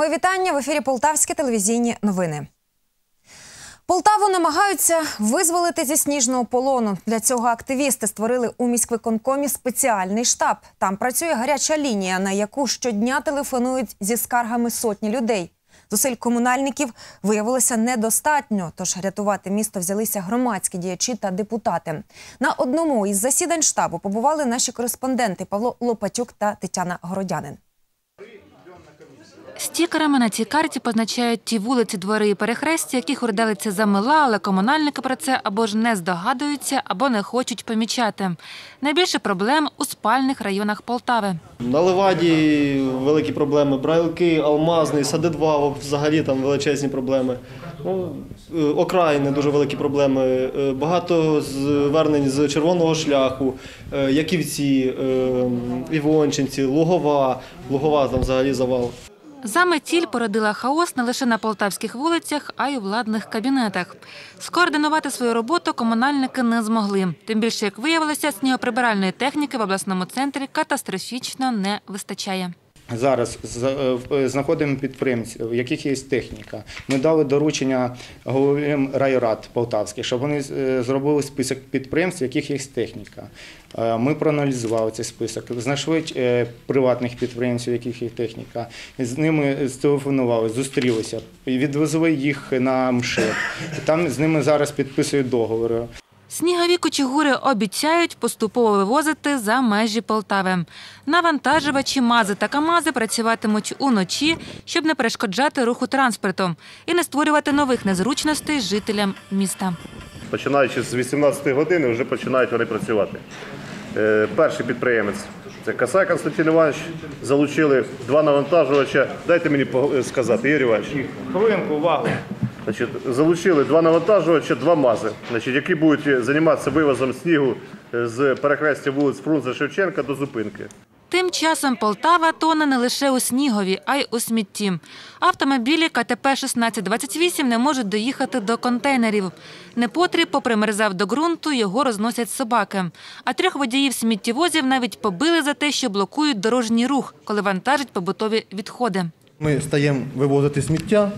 Мої вітання. В ефірі Полтавські телевізійні новини. Полтаву намагаються визволити зі сніжного полону. Для цього активісти створили у міськвиконкомі спеціальний штаб. Там працює гаряча лінія, на яку щодня телефонують зі скаргами сотні людей. Зусиль комунальників виявилося недостатньо, тож рятувати місто взялися громадські діячі та депутати. На одному із засідань штабу побували наші кореспонденти Павло Лопатюк та Тетяна Городянин. Стікерами на цій карті позначають ті вулиці, двори і перехрестя, яких урядилиця замила, але комунальники про це або ж не здогадуються, або не хочуть помічати. Найбільше проблем у спальних районах Полтави. На Леваді великі проблеми, Брайлки, Алмазний, Сади-2, взагалі там величезні проблеми. Окраїни дуже великі проблеми, багато звернень з Червоного шляху, Яківці, Івончинці, Лугова там взагалі завал. Заметіль породила хаос не лише на полтавських вулицях, а й у владних кабінетах. Скоординувати свою роботу комунальники не змогли. Тим більше, як виявилося, снігоприбиральної техніки в обласному центрі катастрофічно не вистачає. Зараз знаходимо підприємців, в яких є техніка. Ми дали доручення головам райрад полтавських, щоб вони зробили список підприємств, в яких є техніка. Ми проаналізували цей список, знайшли приватних підприємців, в яких є техніка. З ними зтелефонували, зустрілися, відвезли їх на МШЕК. Там з ними зараз підписують договори. Снігові кучугури обіцяють поступово вивозити за межі Полтави. Навантажувачі, МАЗи та КАМАЗи працюватимуть уночі, щоб не перешкоджати руху транспорту і не створювати нових незручностей жителям міста. Починаючи з 18 години вже починають вони працювати. Перший підприємець – це Касай Константин Іванович. Залучили 2 навантажувача. Дайте мені сказати, Ігор Іванович. Хвилинку, увагу. Залучили 2 навантажувача, 2 МАЗи, які будуть займатися вивозом снігу з перехрестя вулиць Фрунзе-Шевченка до зупинки. Тим часом Полтава тоне не лише у снігові, а й у смітті. Автомобілі КТП-1628 не можуть доїхати до контейнерів. Непотріб попримерзав до ґрунту, його розносять собаки. А 3 водіїв сміттєвозів навіть побили за те, що блокують дорожній рух, коли вантажать побутові відходи. Ми стаємо вивозити сміття,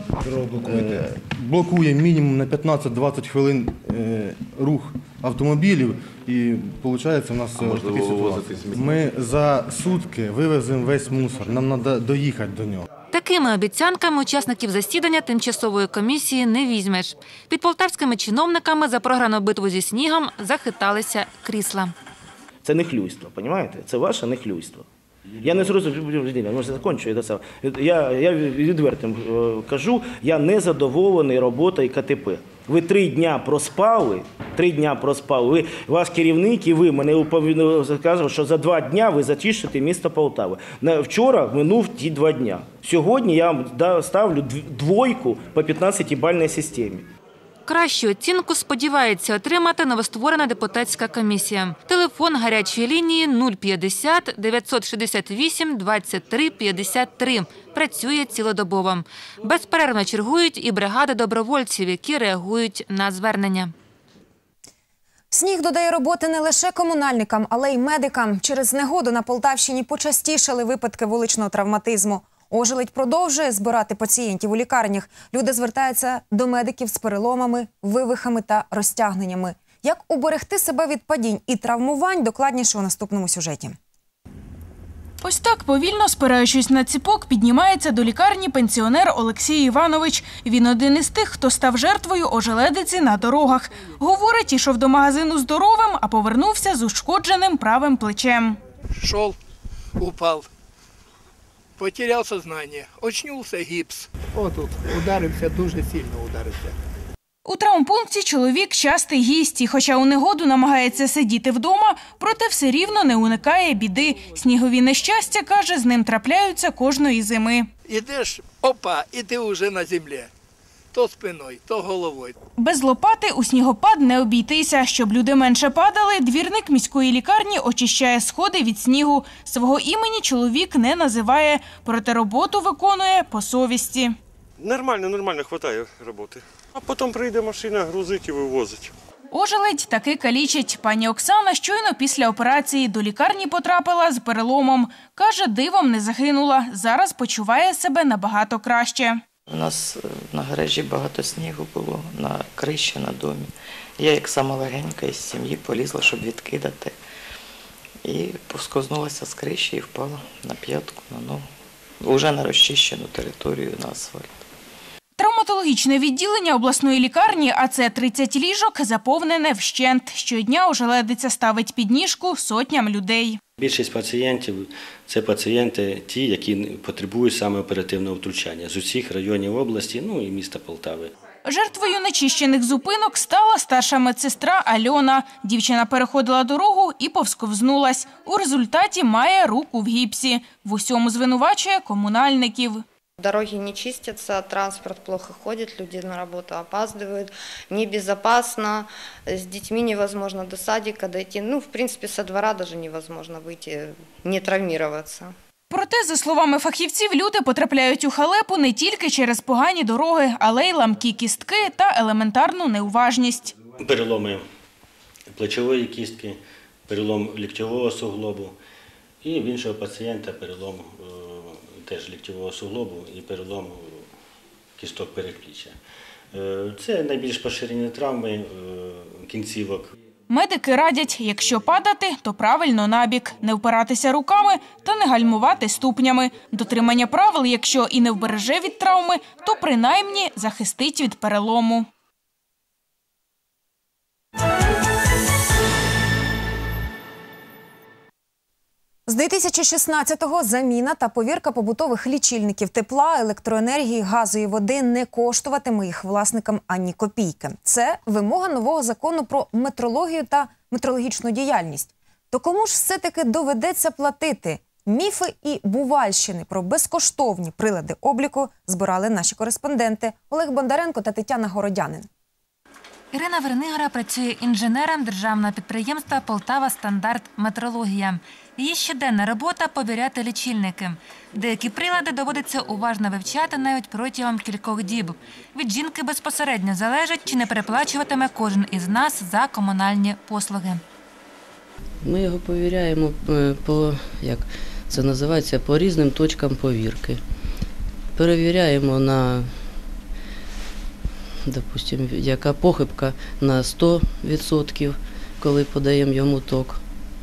блокуємо мінімум на 15-20 хвилин рух автомобілів і виходить у нас такі ситуації. Ми за сутки вивеземо весь мусор, нам треба доїхати до нього. Такими обіцянками учасників засідання тимчасової комісії не візьмеш. Під полтавськими чиновниками за програну битву зі снігом захиталися крісла. Це нехлюйство, розумієте? Це ваше нехлюйство. Я не зрозумів, може закінчу, я відверто кажу, я не задоволений роботою КТП. Ви 3 дня проспали, ваш керівник і ви мене сказали, що за 2 дня ви зачистите місто Полтави. Вчора минув ті 2 дня. Сьогодні я вам ставлю 2 по 15-бальній системі. Кращу оцінку сподівається отримати новостворена депутатська комісія. Телефон гарячої лінії 050 968 23 53. Працює цілодобово. Безперервно чергують і бригади добровольців, які реагують на звернення. Сніг додає роботи не лише комунальникам, але й медикам. Через негоду на Полтавщині почастішали випадки вуличного травматизму. Ожеледь продовжує збирати пацієнтів у лікарнях. Люди звертаються до медиків з переломами, вивихами та розтягненнями. Як уберегти себе від падінь і травмувань, докладніше у наступному сюжеті. Ось так, повільно спираючись на ціпок, піднімається до лікарні пенсіонер Олексій Іванович. Він один із тих, хто став жертвою ожеледиці на дорогах. Говорить, ішов до магазину здоровим, а повернувся з ушкодженим правим плечем. Шел, упав. Потеряв сознание, очнувся, гіпс. Отут ударився, дуже сильно ударився. У травмпункті чоловік частий гість, і хоча у негоду намагається сидіти вдома, проте все рівно не уникає біди. Снігові нещастя, каже, з ним трапляються кожної зими. Ідеш, опа, і ти вже на землі. То спиною, то головою. Без лопати у снігопад не обійтися. Щоб люди менше падали, двірник міської лікарні очищає сходи від снігу. Свого імені чоловік не називає, проте роботу виконує по совісті. Нормально, вистачає роботи. А потім прийде машина, грузить і вивозить. Ожеледь таки калічить. Пані Оксана щойно після операції до лікарні потрапила з переломом. Каже, дивом не загинула. Зараз почуває себе набагато краще. У нас на гаражі багато снігу було, на криші, на домі. Я, як сама легенька із сім'ї, полізла, щоб відкидати. І поскознулася з криші і впала на п'ятку, на ногу. Уже на розчищену територію, на асфальт. Травматологічне відділення обласної лікарні, а це 30 ліжок, заповнене вщент. Щодня ожеледиця ставить підніжку сотням людей. Більшість пацієнтів – це пацієнти ті, які потребують саме оперативного втручання з усіх районів області, ну і міста Полтави. Жертвою нечищених зупинок стала старша медсестра Альона. Дівчина переходила дорогу і повсковзнулась. У результаті має руку в гіпсі. В усьому звинувачує комунальників. Дороги не чистятся, транспорт плохо ходит, люди на работу опаздывают, небезопасно, с детьми невозможно до садика дойти. В принципе, со двора даже невозможно выйти, не травмироваться. Проте, за словами фахівців, люди потрапляють у халепу не тільки через погані дороги, але й ламкі кістки та елементарну неуважність. Переломи плечової кістки, перелом ліктьового суглобу і в іншого пацієнта перелом теж ліктьового суглобу і перелом кісток передпліччя. Це найбільш поширені травми кінцівок. Медики радять, якщо падати, то правильно набік, не впиратися руками та не гальмувати ступнями. Дотримання правил, якщо і не вбереже від травми, то принаймні захистить від перелому. З 2016-го заміна та повірка побутових лічильників тепла, електроенергії, газу і води не коштуватиме їх власникам ані копійки. Це вимога нового закону про метрологію та метрологічну діяльність. То кому ж все-таки доведеться платити? Міфи і бувальщини про безкоштовні прилади обліку збирали наші кореспонденти Олег Бондаренко та Тетяна Городянин. Ірина Вернигора працює інженером державного підприємства «Полтава Стандарт Метрологія». Її щоденна робота – повіряти лічильники. Деякі прилади доводиться уважно вивчати навіть протягом кількох діб. Від жінки безпосередньо залежить, чи не переплачуватиме кожен із нас за комунальні послуги. Ми його повіряємо по різним точкам повірки. Перевіряємо на, допустим, яка похибка на 100%, коли подаємо йому ток.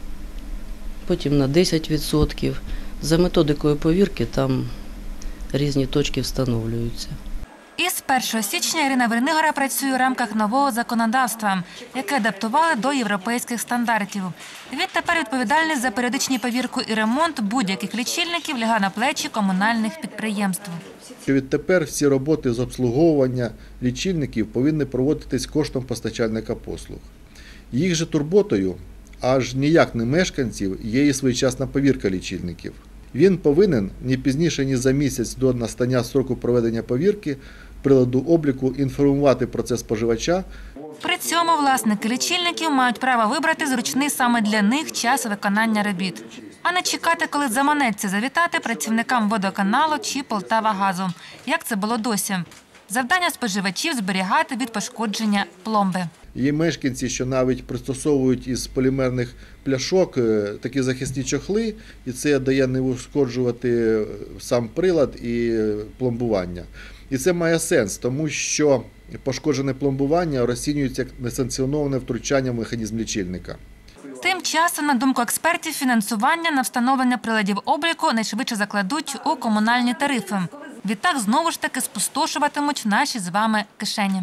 Потім на 10%. За методикою повірки там різні точки встановлюються. Із 1 січня Ірина Вернигора працює у рамках нового законодавства, яке адаптували до європейських стандартів. Відтепер відповідальність за періодичну повірку і ремонт будь-яких лічильників лягає на плечі комунальних підприємств. Відтепер всі роботи з обслуговування лічильників повинні проводитись коштом постачальника послуг. Їх же турботою аж ніяк не мешканців є і своєчасна повірка лічильників. Він повинен не пізніше, ніж за місяць до настання строку проведення повірки приладу обліку інформувати про це споживача. При цьому власники лічильників мають право вибрати зручний саме для них час виконання робіт, а не чекати, коли заманеться завітати працівникам водоканалу чи Полтавагазу, як це було досі. Завдання споживачів – зберігати від пошкодження пломби. Є мешканці, що навіть пристосовують із полімерних пляшок такі захисні чохли, і це дає не ушкоджувати сам прилад і пломбування. І це має сенс, тому що пошкоджене пломбування розцінюється як несанкціоноване втручання в механізм лічильника. Тим часом, на думку експертів, фінансування на встановлення приладів обліку найшвидше закладуть у комунальні тарифи. Відтак, знову ж таки, спустошуватимуть наші з вами кишені.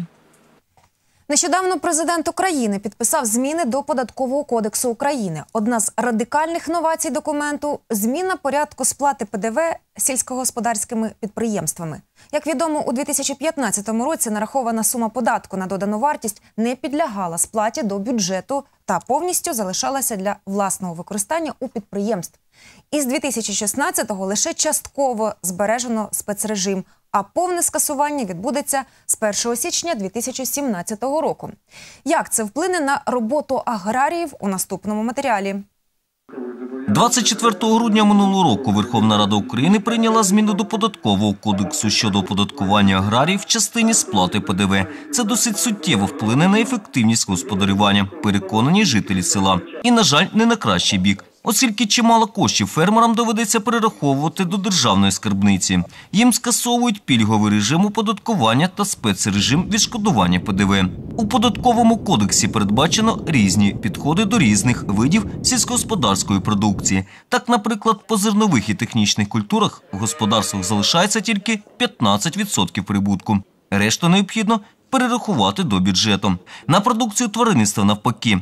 Нещодавно президент України підписав зміни до Податкового кодексу України. Одна з радикальних новацій документу – зміна порядку сплати ПДВ сільськогосподарськими підприємствами. Як відомо, у 2015 році нарахована сума податку на додану вартість не підлягала сплаті до бюджету та повністю залишалася для власного використання у підприємств. Із 2016-го лише частково збережено спецрежим, а повне скасування відбудеться з 1 січня 2017 року. Як це вплине на роботу аграріїв у наступному матеріалі? 24 грудня минулого року Верховна Рада України прийняла зміни до Податкового кодексу щодо оподаткування аграріїв в частині сплати ПДВ. Це досить суттєво вплине на ефективність господарювання, переконані жителі села. І, на жаль, не на кращий бік. Оскільки чимало коштів фермерам доведеться перераховувати до державної скарбниці. Їм скасовують пільговий режим оподаткування та спецрежим відшкодування ПДВ. У Податковому кодексі передбачено різні підходи до різних видів сільськогосподарської продукції. Так, наприклад, по зернових і технічних культурах в господарствах залишається тільки 15% прибутку. Решту необхідно перерахувати до бюджету. На продукцію тваринництва навпаки,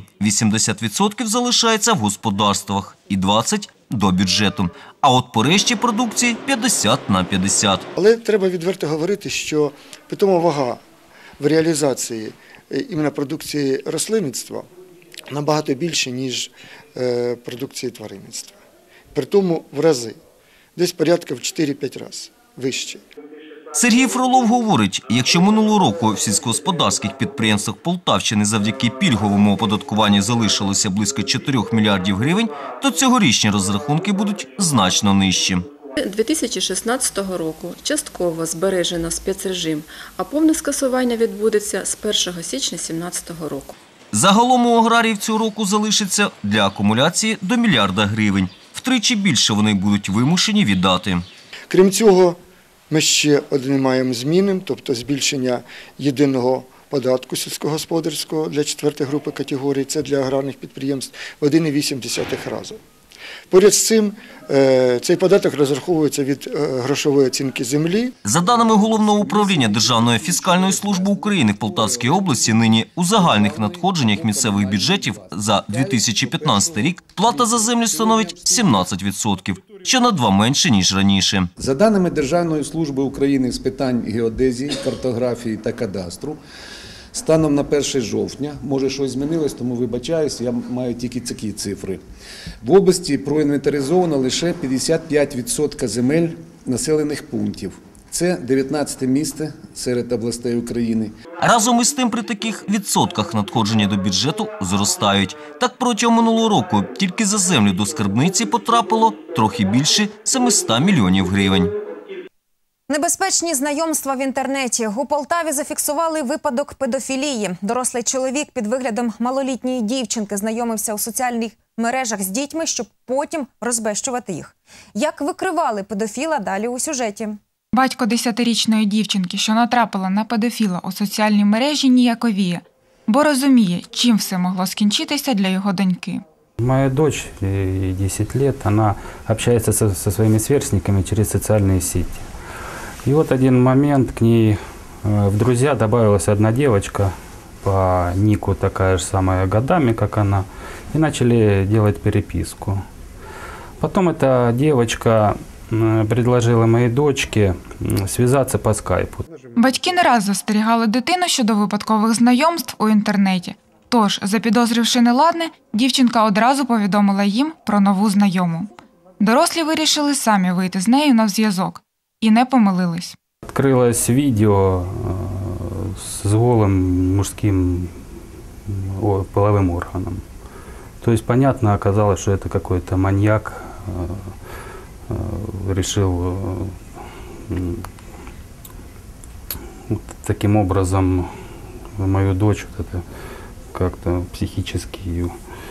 80% залишається в господарствах і 20% – до бюджету. А от по решті продукції 50/50. Але треба відверто говорити, що питома вага в реалізації іменно продукції рослинництва набагато більше, ніж продукції тваринництва. При тому в рази, десь порядка в 4-5 разів вище. Сергій Фролов говорить, якщо минулого року в сільськогосподарських підприємствах Полтавщини завдяки пільговому оподаткуванню залишилося близько 4 мільярдів гривень, то цьогорічні розрахунки будуть значно нижчі. 2016 року частково збережено спецрежим, а повне скасування відбудеться з 1 січня 2017 року. Загалом у аграріїв цього року залишиться для акумуляції до мільярда гривень. Втричі більше вони будуть вимушені віддати. Крім цього, ми ще один маємо зміни, тобто збільшення єдиного податку сільськогосподарського для 4-ї групи категорій, це для аграрних підприємств, в 1,8 рази. Поряд з цим, цей податок розраховується від грошової оцінки землі. За даними Головного управління Державної фіскальної служби України в Полтавській області, нині у загальних надходженнях місцевих бюджетів за 2015 рік плата за землю становить 17%, що на 2% менше, ніж раніше. За даними Державної служби України з питань геодезії, картографії та кадастру, станом на 1 жовтня, може щось змінилось, тому вибачаюсь, я маю тільки такі цифри. В області проінвентаризовано лише 55% земель населених пунктів. Це 19-те місце серед областей України. Разом із тим, при таких відсотках надходження до бюджету зростають. Так, протягом минулого року тільки за землю до скарбниці потрапило трохи більше 700 мільйонів гривень. Небезпечні знайомства в інтернеті. У Полтаві зафіксували випадок педофілії. Дорослий чоловік під виглядом малолітньої дівчинки знайомився у соціальних мережах з дітьми, щоб потім розбещувати їх. Як викривали педофіла, далі у сюжеті. Батько 10-річної дівчинки, що натрапила на педофіла у соціальній мережі, ніяковіє, бо розуміє, чим все могло скінчитися для його доньки. Моя дочь, ей 10 лет, она общается со своими сверстниками через социальные сети. И вот один момент, к ней в друзья добавилась одна девочка по нику, такая же самая годами, как она, и начали делать переписку. Потом эта девочка предложила моїй дочці зв'язатися по скайпу. Батьки не раз застерігали дитину щодо випадкових знайомств у інтернеті. Тож, запідозривши неладне, дівчинка одразу повідомила їм про нову знайому. Дорослі вирішили самі вийти з нею на зв'язок. І не помилились. Открылось видео с голым мужским половым органом. То есть, понятно, оказалось, что это какой-то маньяк решил таким образом мою дочь вот это как-то психически ее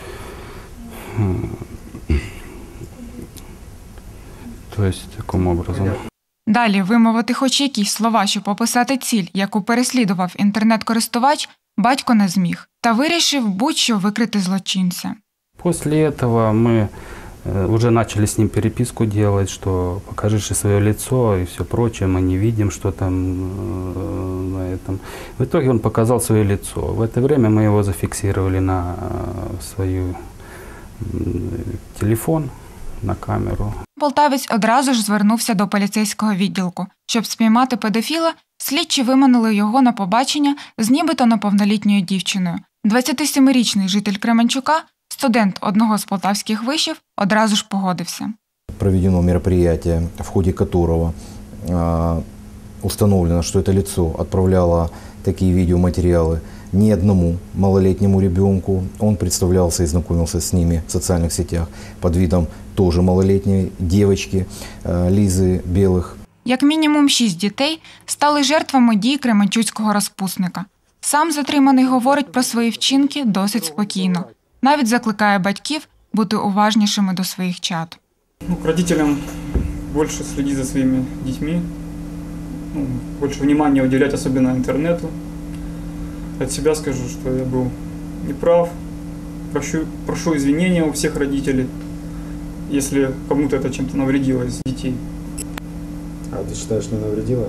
то есть таким образом. Далі вимовити хоч якісь слова, щоб описати ціль, яку переслідував інтернет-користувач, батько не зміг. Та вирішив будь-що викрити злочинця. После этого мы уже начали с ним переписку делать, что покажи свое лицо и все прочее, мы не видим, что там на этом. В итоге он показал свое лицо. В это время мы его зафиксировали на свой телефон, на камеру. Полтавець одразу ж звернувся до поліцейського відділку. Щоб спіймати педофіла, слідчі виманили його на побачення з нібито неповнолітньою дівчиною. 27-річний житель Кременчука, студент одного з полтавських вишів, одразу ж погодився. Проведено мероприятие, в ходе которого установлено, что это лицо отправляло такие видеоматериалы ни одному малолетнему ребенку. Он представлялся и знакомился с ними в социальных сетях под видом тоже малолетней девочки Лизы Белых. Як мінімум 6 дітей стали жертвами дій кременчуцького розпусника. Сам затриманий говорить про свої вчинки досить спокійно. Навіть закликає батьків бути уважнішими до своїх чад. К родителям більше слідити за своїми дітьми, більше внимания уделять особенно интернету. От себя скажу, что я был неправ. Прошу извинения у всех родителей, если кому-то это чем-то навредило из детей. А ты считаешь, не навредило?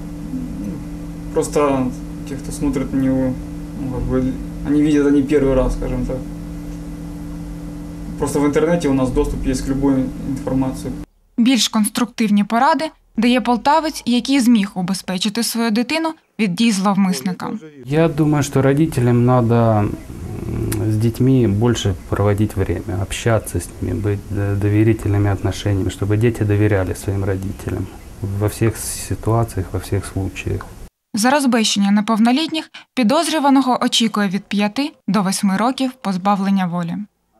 Просто те, кто смотрит на него, они видят это не первый раз, скажем так. Просто в интернете у нас доступ есть к любой информации. Більш конструктивні поради дає полтавець, який зміг убезпечити свою дитину від дій зловмисника. Я думаю, что родителям надо с детьми больше проводить время, общаться с ними, быть доверительными отношениями, чтобы дети доверяли своим родителям во всех ситуациях, во всех случаях. За розбещення неповнолітніх підозрюваного очікує від 5 до 8 років позбавлення волі.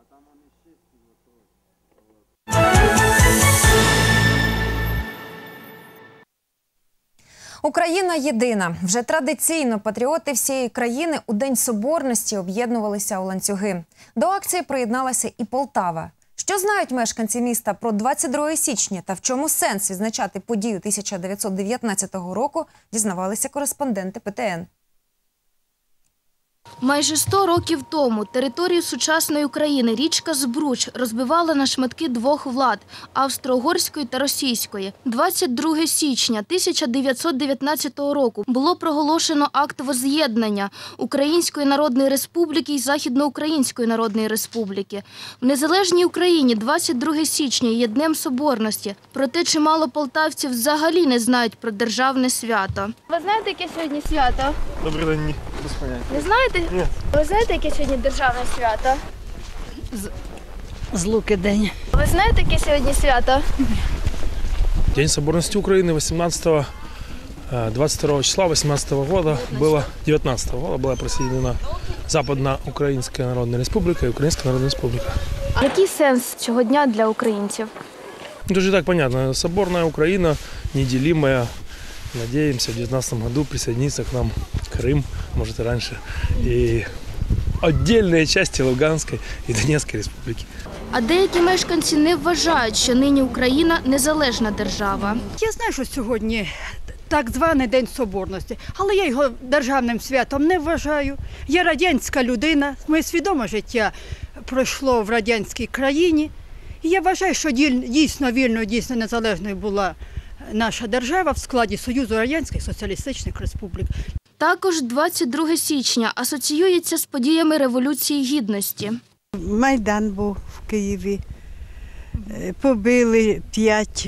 Україна єдина. Вже традиційно патріоти всієї країни у День Соборності об'єднувалися у ланцюги. До акції приєдналася і Полтава. Що знають мешканці міста про 22 січня та в чому сенс відзначати подію 1919 року, дізнавалися кореспонденти ПТН. Майже 100 років тому територію сучасної України річка Збруч розбивала на шматки двох влад – австро-угорської та російської. 22 січня 1919 року було проголошено акт возз'єднання Української Народної Республіки і Західноукраїнської Народної Республіки. В незалежній Україні 22 січня є Днем Соборності, проте чимало полтавців взагалі не знають про державне свято. Ви знаєте, яке сьогодні свято? Добрий день, ні. Без поняття. Не знаєте? Ні. Ви знаєте, яке сьогодні державне свято? Злуки день. Ви знаєте, яке сьогодні свято? День соборности Украины 22 числа 18 года было, 19 года была присоединена Западноукраинская Народная Республика и Украинская Народная Республика. Який сенс цього дня для українців? Это же так понятно. Соборная Украина, неделимая. Надеемся, в 2019 году присоединится к нам Крым, может и раньше, и отдельные части Луганской и Донецкой республики. А деякі мешканці не вважають, що нині Україна – незалежна держава. Я знаю, що сьогодні так званий День Соборності, але я його державним святом не вважаю. Я радянська людина, моє свідоме життя пройшло в радянській країні. І я вважаю, що дійсно вільною, дійсно незалежною була наша держава в складі Союзу Радянських Соціалістичних Республік. Також 22 січня асоціюється з подіями Революції Гідності. Майдан був в Києві, побили 5,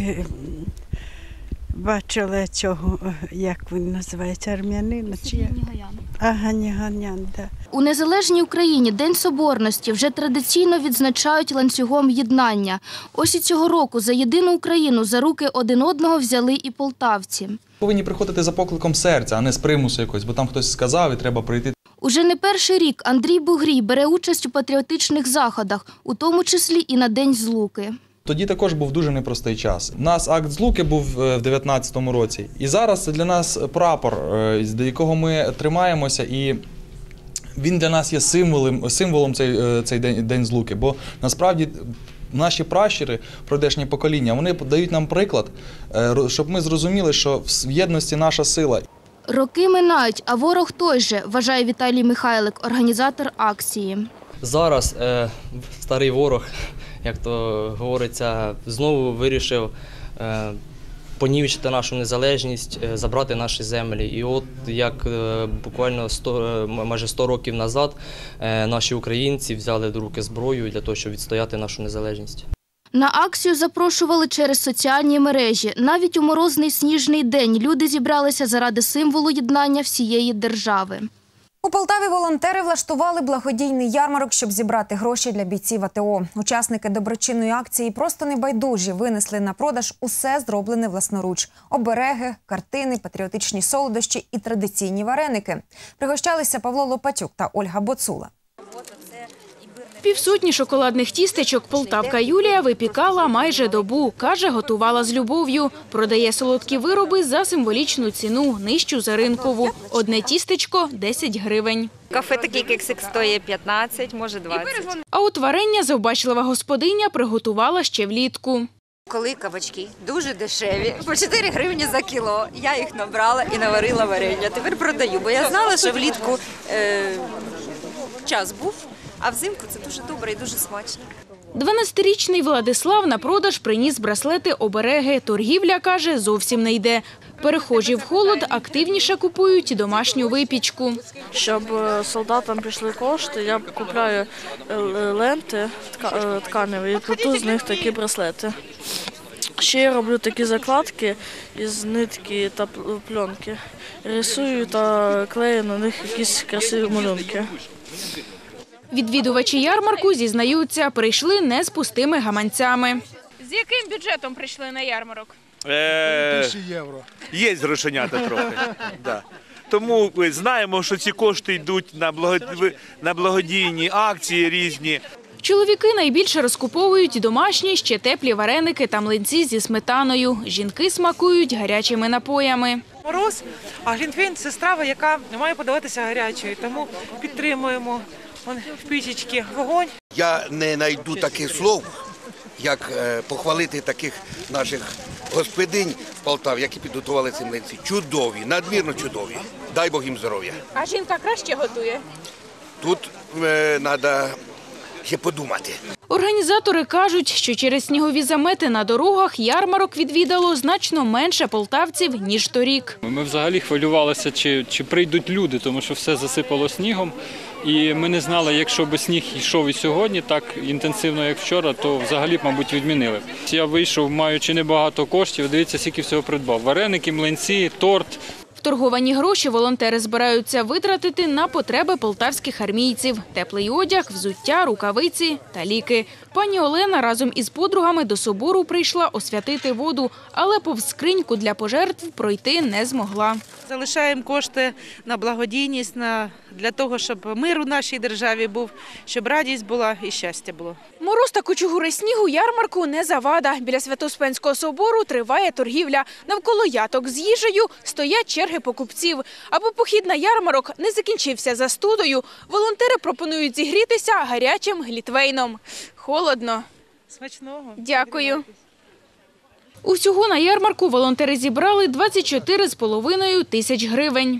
бачила цього, як він називається, армянина? Ганян, так. У незалежній Україні День Соборності вже традиційно відзначають ланцюгом єднання. Ось і цього року за єдину Україну за руки один одного взяли і полтавці. Повинні приходити за покликом серця, а не з примусу якось, бо там хтось сказав і треба прийти. Уже не перший рік Андрій Бугрій бере участь у патріотичних заходах, у тому числі і на День Злуки. Тоді також був дуже непростий час. У нас акт Злуки був в 19-му році. І зараз це для нас прапор, до якого ми тримаємося, і він для нас є символом цей День Злуки. Бо насправді наші пращури, пройдешні покоління, вони дають нам приклад, щоб ми зрозуміли, що в єдності наша сила. Роки минають, а ворог той же, вважає Віталій Михайлик, організатор акції. Зараз старий ворог, як то говориться, знову вирішив понівечити нашу незалежність, забрати наші землі. І от як буквально майже 100 років назад наші українці взяли до руки зброю для того, щоб відстояти нашу незалежність. На акцію запрошували через соціальні мережі. Навіть у морозний сніжний день люди зібралися заради символу єднання всієї держави. У Полтаві волонтери влаштували благодійний ярмарок, щоб зібрати гроші для бійців АТО. Учасники доброчинної акції просто небайдужі винесли на продаж усе зроблене власноруч – обереги, картини, патріотичні солодощі і традиційні вареники. Пригощалися Павло Лопатюк та Ольга Боцула. Півсотні шоколадних тістечок полтавка Юлія випікала майже добу. Каже, готувала з любов'ю. Продає солодкі вироби за символічну ціну, нижчу за ринкову. Одне тістечко – 10 гривень. Кафе такий кексик стоїть 15, може 20. А от варення завбачлива господиня приготувала ще влітку. Коли кабачки дуже дешеві, по 4 гривні за кіло. Я їх набрала і наварила варення. Тепер продаю, бо я знала, що влітку час був. А взимку це дуже добре і дуже смачно. 12-річний Владислав на продаж приніс браслети-обереги. Торгівля, каже, зовсім не йде. Перехожі в холод активніше купують домашню випічку. Щоб солдатам прийшли кошти, я купляю ленти тканеві і плету з них такі браслети. Ще я роблю такі закладки із нитки та пленки. Рисую та клею на них якісь красиві малюнки. Відвідувачі ярмарку, зізнаються, прийшли не з пустими гаманцями. З яким бюджетом прийшли на ярмарок? 1000 євро. Є грошенята трохи. Да. Тому знаємо, що ці кошти йдуть на благодійні акції різні. Чоловіки найбільше розкуповують домашні, ще теплі вареники та млинці зі сметаною. Жінки смакують гарячими напоями. Мороз, а глінтвейн – це страва, яка не має подаватися гарячою, тому підтримуємо. Вон в пічечці вогонь. Я не знайду таких слов, як похвалити таких наших господинь в Полтаві, які підготували ці млинці. Чудові, надмірно чудові. Дай Бог їм здоров'я. А жінка краще готує? Тут треба ще подумати. Організатори кажуть, що через снігові замети на дорогах ярмарок відвідало значно менше полтавців, ніж торік. Ми взагалі хвилювалися, чи прийдуть люди, тому що все засипало снігом. І ми не знали, якщо б сніг йшов і сьогодні так інтенсивно, як вчора, то взагалі, мабуть, відмінили. Я вийшов, маючи небагато коштів, дивіться, скільки всього придбав. Вареники, млинці, торт. Вторговані гроші волонтери збираються витратити на потреби полтавських армійців – теплий одяг, взуття, рукавиці та ліки. Пані Олена разом із подругами до собору прийшла освятити воду, але повз скриньку для пожертв пройти не змогла. Залишаємо кошти на благодійність, для того, щоб мир у нашій державі був, щоб радість була і щастя було. Мороз та кучугури снігу ярмарку не завада. Біля Свято-Успенського собору триває торгівля. Навколо яток з їжею стоять черги покупців. Аби похід на ярмарок не закінчився застудою, волонтери пропонують зігрітися гарячим глінтвейном. Холодно. Смачного. Дякую. Усього на ярмарку волонтери зібрали 24,5 тисяч гривень.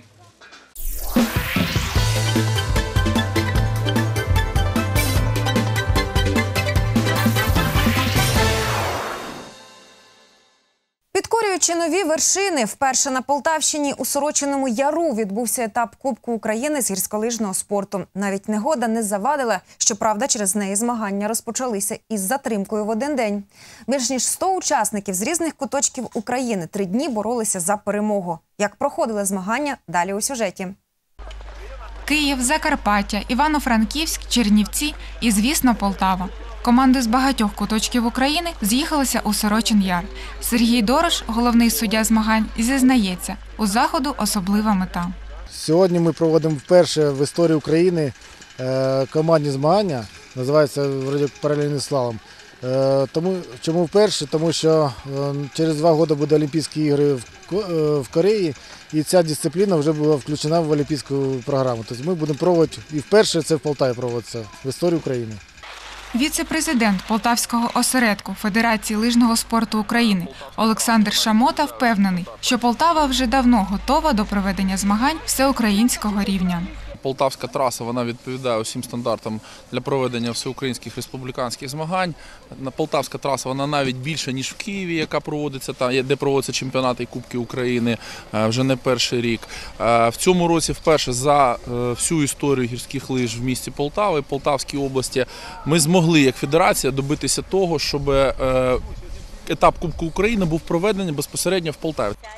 Підкорюючи нові вершини, вперше на Полтавщині у Сорочиному Яру відбувся етап Кубку України з гірськолижного спорту. Навіть негода не завадила, щоправда, через неї змагання розпочалися із затримкою в один день. Більш ніж 100 учасників з різних куточків України 3 дні боролися за перемогу. Як проходили змагання, далі у сюжеті. Київ, Закарпаття, Івано-Франківськ, Чернівці і, звісно, Полтава. Команди з багатьох куточків України з'їхалися у Сорочин-Яр. Сергій Дорош, головний суддя змагань, зізнається, у заходу особлива мета. Сьогодні ми проводимо вперше в історії України командні змагання, називається паралельний слалом. Чому вперше? Тому що через 2 роки буде Олімпійські ігри в Кореї, і ця дисципліна вже була включена в олімпійську програму. Тобто ми будемо проводити, і вперше це в Полтаві проводиться, в історії України. Віце-президент Полтавського осередку Федерації лижного спорту України Олександр Шамота впевнений, що Полтава вже давно готова до проведення змагань всеукраїнського рівня. Полтавська траса, вона відповідає усім стандартам для проведення всеукраїнських республіканських змагань. Полтавська траса, вона навіть більша, ніж в Києві, яка проводиться, де проводяться чемпіонати і Кубки України вже не перший рік. В цьому році вперше за всю історію гірських лиж в місті Полтави, Полтавській області, ми змогли як федерація добитися того, щоб етап Кубку України був проведений безпосередньо в Полтаві.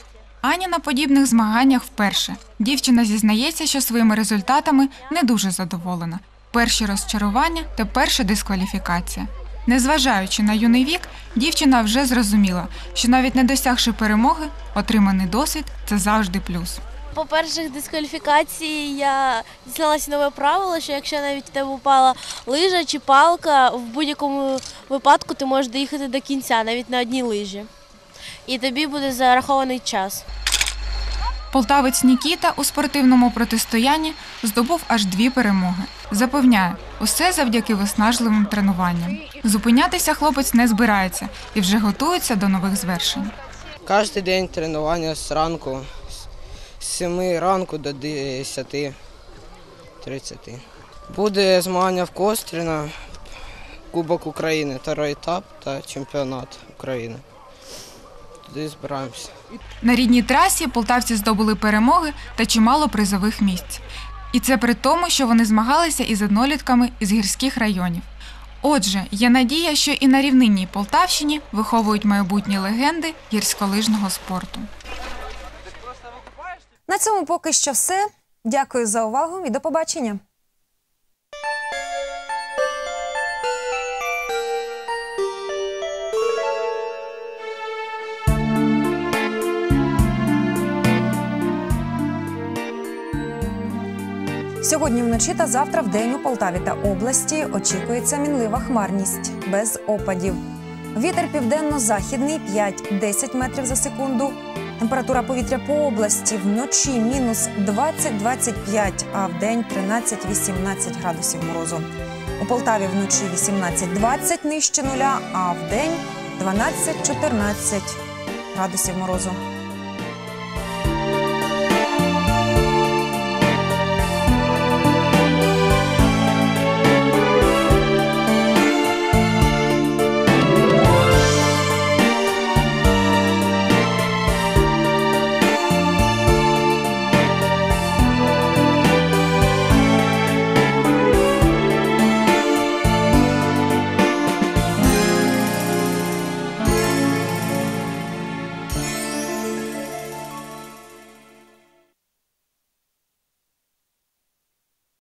Аня на подібних змаганнях вперше. Дівчина зізнається, що своїми результатами не дуже задоволена. Перші розчарування та перша дискваліфікація. Незважаючи на юний вік, дівчина вже зрозуміла, що навіть не досягши перемоги, отриманий досвід – це завжди плюс. По перших дискваліфікації я дізналася нове правило, що якщо навіть у тебе упала лижа чи палка, в будь-якому випадку ти можеш доїхати до кінця, навіть на одній лижі. І тобі буде зарахований час. Полтавець Нікіта у спортивному протистоянні здобув аж 2 перемоги. Запевняє, усе завдяки виснажливим тренуванням. Зупинятися хлопець не збирається і вже готується до нових звершень. Кожен день тренування з ранку, з 7 ранку до 10:30. Буде змагання в Костріно, Кубок України, 2-й етап та чемпіонат України. Туди збираємося. На рідній трасі полтавці здобули перемоги та чимало призових місць. І це при тому, що вони змагалися із однолітками із гірських районів. Отже, є надія, що і на рівнинній Полтавщині виховують майбутні легенди гірськолижного спорту. На цьому поки що все. Дякую за увагу і до побачення. Сьогодні вночі та завтра вдень у Полтаві та області очікується мінлива хмарність, без опадів. Вітер південно-західний 5-10 метрів за секунду. Температура повітря по області вночі мінус 20-25, а вдень 13-18 градусів морозу. У Полтаві вночі 18-20 нижче нуля, а вдень 12-14 градусів морозу.